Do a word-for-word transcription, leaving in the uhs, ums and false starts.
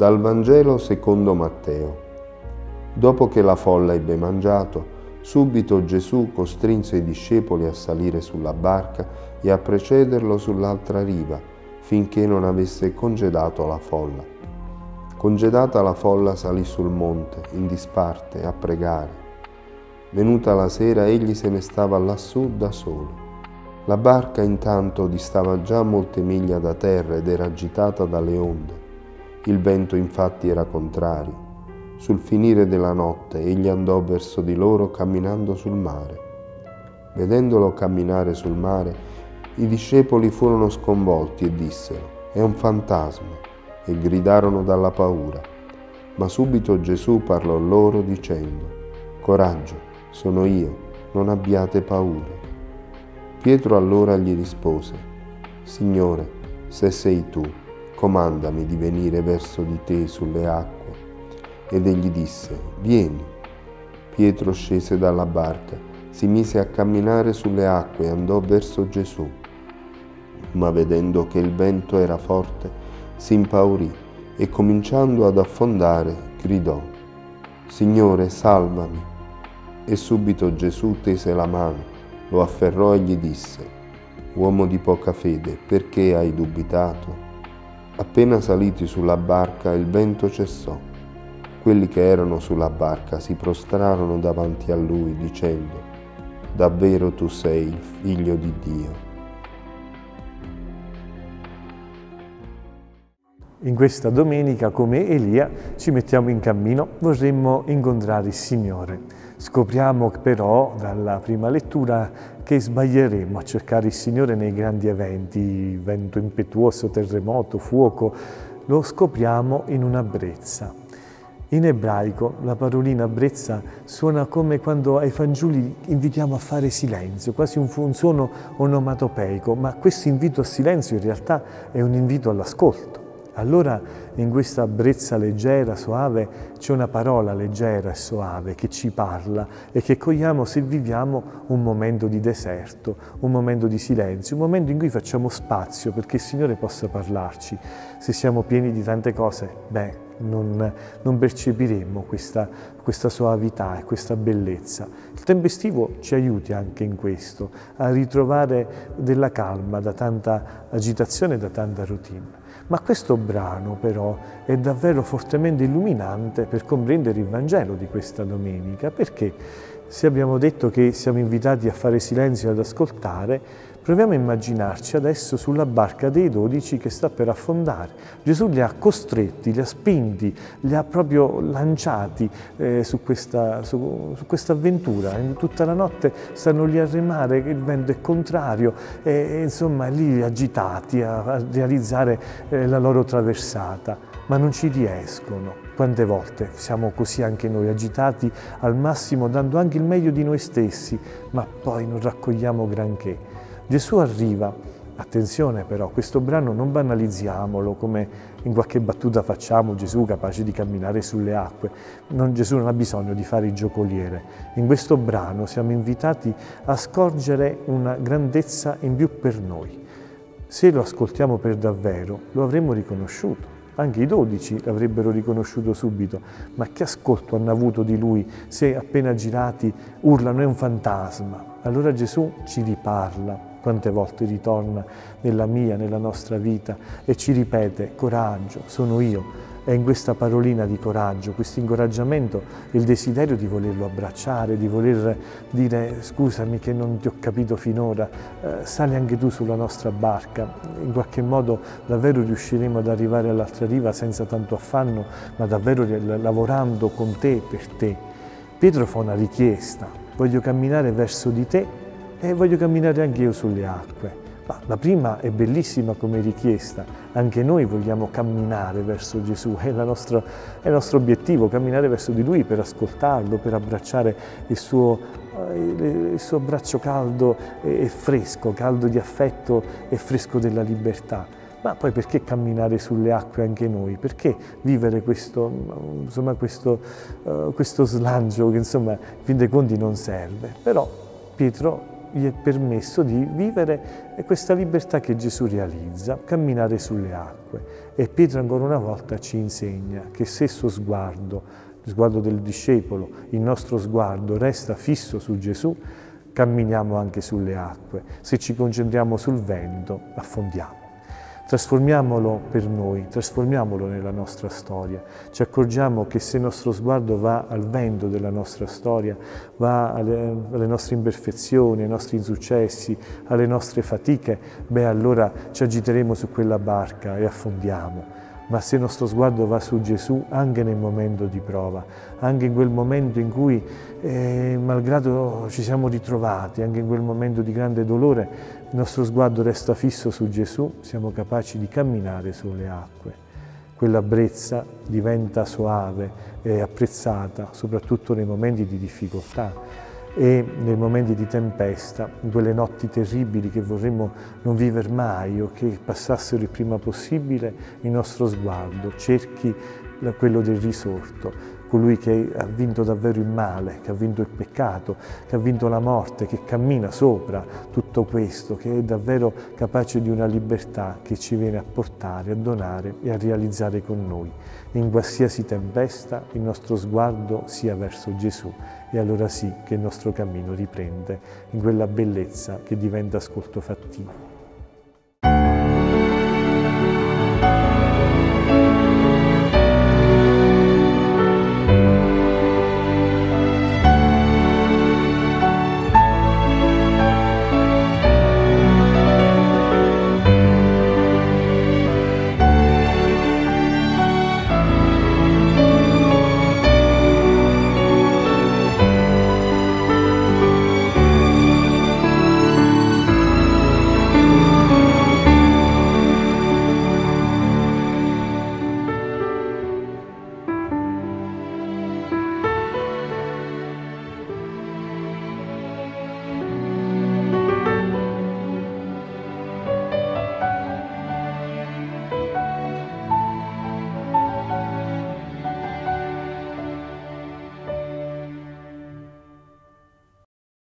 Dal Vangelo secondo Matteo. Dopo che la folla ebbe mangiato, subito Gesù costrinse i discepoli a salire sulla barca e a precederlo sull'altra riva, finché non avesse congedato la folla. Congedata la folla salì sul monte, in disparte, a pregare. Venuta la sera, egli se ne stava lassù da solo. La barca intanto distava già molte miglia da terra ed era agitata dalle onde. Il vento infatti era contrario. Sul finire della notte egli andò verso di loro camminando sul mare. Vedendolo camminare sul mare, i discepoli furono sconvolti e dissero: «È un fantasma!» e gridarono dalla paura. Ma subito Gesù parlò loro dicendo: «Coraggio, sono io, non abbiate paura». Pietro allora gli rispose: «Signore, se sei tu, comandami di venire verso di te sulle acque». Ed egli disse: «Vieni». Pietro scese dalla barca, si mise a camminare sulle acque e andò verso Gesù. Ma vedendo che il vento era forte, si impaurì e cominciando ad affondare, gridò: «Signore, salvami!» E subito Gesù tese la mano, lo afferrò e gli disse: «Uomo di poca fede, perché hai dubitato?» Appena saliti sulla barca, il vento cessò. Quelli che erano sulla barca si prostrarono davanti a lui, dicendo: «Davvero tu sei il Figlio di Dio». In questa domenica, come Elia, ci mettiamo in cammino, vorremmo incontrare il Signore. Scopriamo però dalla prima lettura che sbaglieremo a cercare il Signore nei grandi eventi, vento impetuoso, terremoto, fuoco, lo scopriamo in una brezza. In ebraico la parolina brezza suona come quando ai fanciulli invitiamo a fare silenzio, quasi un, un suono onomatopeico, ma questo invito al silenzio in realtà è un invito all'ascolto. Allora in questa brezza leggera, soave, c'è una parola leggera e soave che ci parla e che cogliamo se viviamo un momento di deserto, un momento di silenzio, un momento in cui facciamo spazio perché il Signore possa parlarci. Se siamo pieni di tante cose, beh, non, non percepiremo questa, questa soavità e questa bellezza. Il tempo estivo ci aiuti anche in questo, a ritrovare della calma da tanta agitazione e da tanta routine. Ma questo brano però è davvero fortemente illuminante per comprendere il Vangelo di questa domenica, perché se abbiamo detto che siamo invitati a fare silenzio e ad ascoltare, proviamo a immaginarci adesso sulla barca dei dodici che sta per affondare. Gesù li ha costretti, li ha spinti, li ha proprio lanciati eh, su questa su, su questa avventura. Tutta la notte stanno lì a remare, il vento è contrario e, e insomma lì agitati a, a realizzare eh, la loro traversata, ma non ci riescono. Quante volte siamo così anche noi, agitati al massimo, dando anche il meglio di noi stessi, ma poi non raccogliamo granché. Gesù arriva, attenzione però, questo brano non banalizziamolo come in qualche battuta facciamo, Gesù capace di camminare sulle acque. Non, Gesù non ha bisogno di fare il giocoliere. In questo brano siamo invitati a scorgere una grandezza in più per noi. Se lo ascoltiamo per davvero, lo avremmo riconosciuto. Anche i dodici l'avrebbero riconosciuto subito, ma che ascolto hanno avuto di lui se appena girati urlano: «È un fantasma». Allora Gesù ci riparla, quante volte ritorna nella mia, nella nostra vita e ci ripete: «Coraggio, sono io». E in questa parolina di coraggio, questo incoraggiamento, il desiderio di volerlo abbracciare, di voler dire: «Scusami che non ti ho capito finora, eh, sali anche tu sulla nostra barca». In qualche modo davvero riusciremo ad arrivare all'altra riva senza tanto affanno, ma davvero lavorando con te e per te. Pietro fa una richiesta: «Voglio camminare verso di te e voglio camminare anche io sulle acque». Ma la prima è bellissima come richiesta, anche noi vogliamo camminare verso Gesù, è, la nostra, è il nostro obiettivo, camminare verso di Lui per ascoltarlo, per abbracciare il suo, il suo braccio caldo e fresco, caldo di affetto e fresco della libertà. Ma poi perché camminare sulle acque anche noi? Perché vivere questo, insomma, questo, uh, questo slancio che insomma in fin dei conti non serve? Però Pietro gli è permesso di vivere questa libertà che Gesù realizza, camminare sulle acque. E Pietro ancora una volta ci insegna che se il suo sguardo, lo sguardo del discepolo, il nostro sguardo resta fisso su Gesù, camminiamo anche sulle acque. Se ci concentriamo sul vento, affondiamo. Trasformiamolo per noi, trasformiamolo nella nostra storia. Ci accorgiamo che se il nostro sguardo va al vento della nostra storia, va alle, alle nostre imperfezioni, ai nostri insuccessi, alle nostre fatiche, beh allora ci agiteremo su quella barca e affondiamo. Ma se il nostro sguardo va su Gesù anche nel momento di prova, anche in quel momento in cui, eh, malgrado ci siamo ritrovati, anche in quel momento di grande dolore, il nostro sguardo resta fisso su Gesù, siamo capaci di camminare sulle acque. Quella brezza diventa soave e apprezzata, soprattutto nei momenti di difficoltà e nei momenti di tempesta, in quelle notti terribili che vorremmo non vivere mai o che passassero il prima possibile. Il nostro sguardo cerchi quello del risorto, colui che ha vinto davvero il male, che ha vinto il peccato, che ha vinto la morte, che cammina sopra tutto questo, che è davvero capace di una libertà che ci viene a portare, a donare e a realizzare con noi. In qualsiasi tempesta il nostro sguardo sia verso Gesù e allora sì che il nostro cammino riprende in quella bellezza che diventa ascolto fattivo.